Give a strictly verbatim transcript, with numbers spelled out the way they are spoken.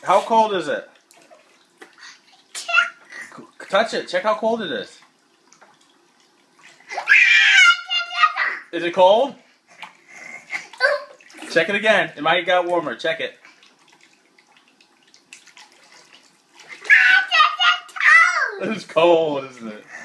How cold is it? Touch it. Check how cold it is. Is it cold? Check it again. It might have got warmer. Check it. It's cold, isn't it?